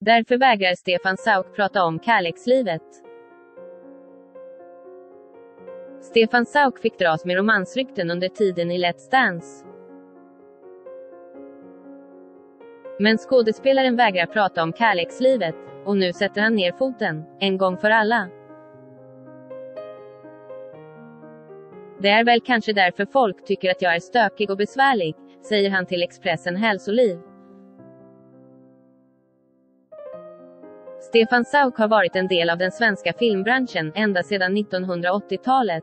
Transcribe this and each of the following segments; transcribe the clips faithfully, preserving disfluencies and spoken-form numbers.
Därför vägrar Stefan Sauk prata om kärlekslivet. Stefan Sauk fick dras med romansrykten under tiden i Let's Dance. Men skådespelaren vägrar prata om kärlekslivet, och nu sätter han ner foten, en gång för alla. Det är väl kanske därför folk tycker att jag är stökig och besvärlig, säger han till Expressen Hälsoliv. Stefan Sauk har varit en del av den svenska filmbranschen ända sedan nittonhundraåttiotalet.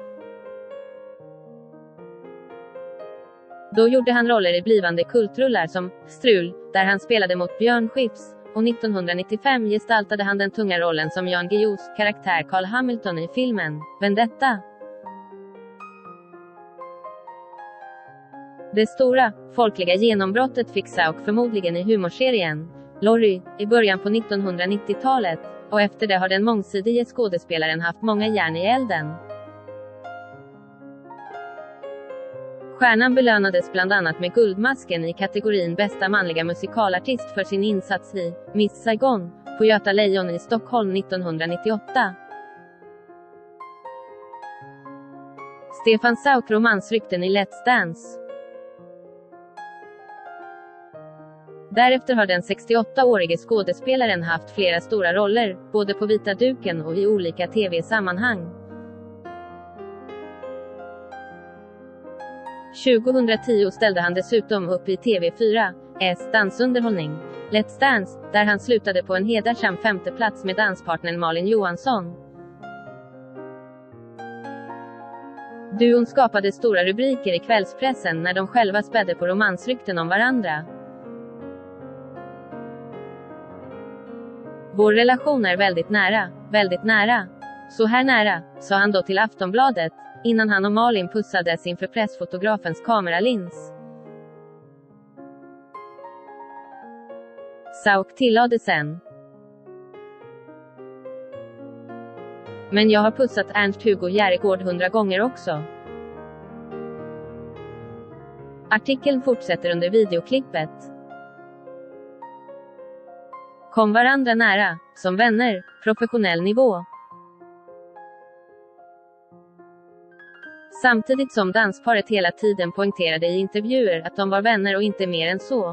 Då gjorde han roller i blivande kultrullar som Strul, där han spelade mot Björn Skifs, och nittonhundranittiofem gestaltade han den tunga rollen som Jan Guillous karaktär Carl Hamilton i filmen Vendetta. Det stora, folkliga genombrottet fick Sauk förmodligen i humorserien Lorry, i början på nittonhundranittiotalet, och efter det har den mångsidige skådespelaren haft många järn i elden. Stjärnan belönades bland annat med Guldmasken i kategorin bästa manliga musikalartist för sin insats i Miss Saigon, på Göta Lejon i Stockholm nittonhundranittioåtta. Stefan Sauk romansrykten i Let's Dance. Därefter har den sextioåttaårige skådespelaren haft flera stora roller, både på vita duken och i olika tv-sammanhang. tjugohundratio ställde han dessutom upp i T V fyras dansunderhållning, Let's Dance, där han slutade på en hedersam femte plats med danspartnern Malin Johansson. Duon skapade stora rubriker i kvällspressen när de själva spädde på romansrykten om varandra. Vår relation är väldigt nära, väldigt nära. Så här nära, sa han då till Aftonbladet, innan han och Malin pussades inför pressfotografens kameralins. Sauk tillade sen: men jag har pussat Ernst-Hugo Järegård hundra gånger också. Artikeln fortsätter under videoklippet. Kom varandra nära, som vänner, professionell nivå. Samtidigt som dansparet hela tiden poängterade i intervjuer att de var vänner och inte mer än så.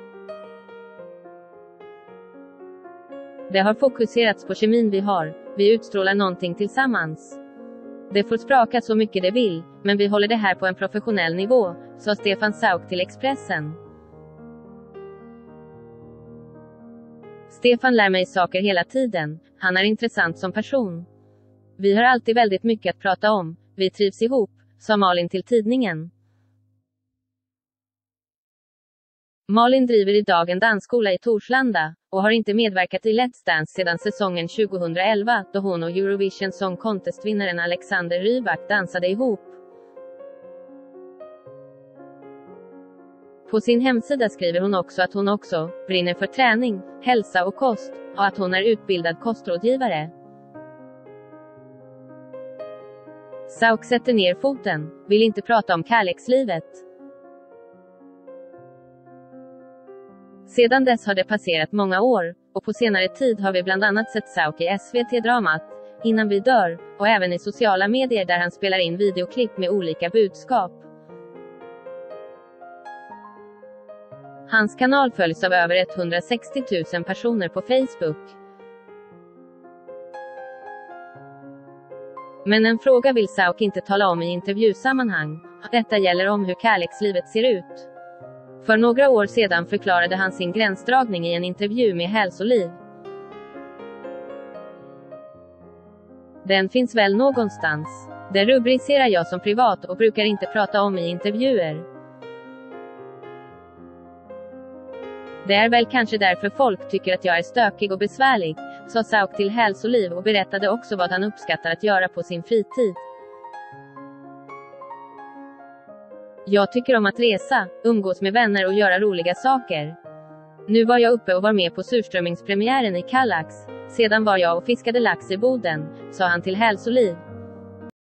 Det har fokuserats på kemin vi har, vi utstrålar någonting tillsammans. Det får spraka så mycket det vill, men vi håller det här på en professionell nivå, sa Stefan Sauk till Expressen. Stefan lär mig saker hela tiden, han är intressant som person. Vi har alltid väldigt mycket att prata om, vi trivs ihop, sa Malin till tidningen. Malin driver idag en dansskola i Torslanda, och har inte medverkat i Let's Dance sedan säsongen tjugohundraelva, då hon och Eurovision Song Contest-vinnaren Alexander Rybak dansade ihop. På sin hemsida skriver hon också att hon också brinner för träning, hälsa och kost, och att hon är utbildad kostrådgivare. Sauk sätter ner foten, vill inte prata om kärlekslivet. Sedan dess har det passerat många år, och på senare tid har vi bland annat sett Sauk i S V T-dramat Innan vi dör, och även i sociala medier där han spelar in videoklipp med olika budskap. Hans kanal följs av över etthundrasextio tusen personer på Facebook. Men en fråga vill Sauk inte tala om i intervjusammanhang. Detta gäller om hur kärlekslivet ser ut. För några år sedan förklarade han sin gränsdragning i en intervju med Hälsoliv. Den finns väl någonstans. Det rubricerar jag som privat och brukar inte prata om i intervjuer. Det är väl kanske därför folk tycker att jag är stökig och besvärlig, sa Sauk till Hälsoliv och berättade också vad han uppskattar att göra på sin fritid. Jag tycker om att resa, umgås med vänner och göra roliga saker. Nu var jag uppe och var med på surströmmingspremiären i Kallax, sedan var jag och fiskade lax i Boden, sa han till Hälsoliv.